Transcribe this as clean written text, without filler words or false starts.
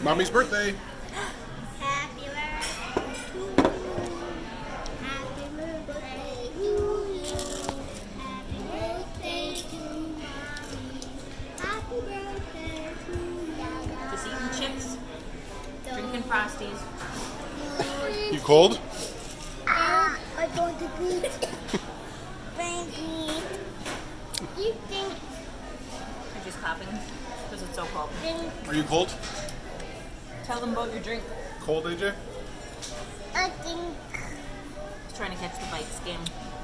Mommy's birthday. Happy birthday to you. Happy birthday to you. Happy birthday to Mommy. Happy birthday to Dada. Just eating chips, drinking Frosties. You cold? I'm going to beat. Baby. You think? I'm just coughing because it's so cold. Are you cold? Tell them about your drink. Cold, AJ? I think. Just trying to catch the Vikes game.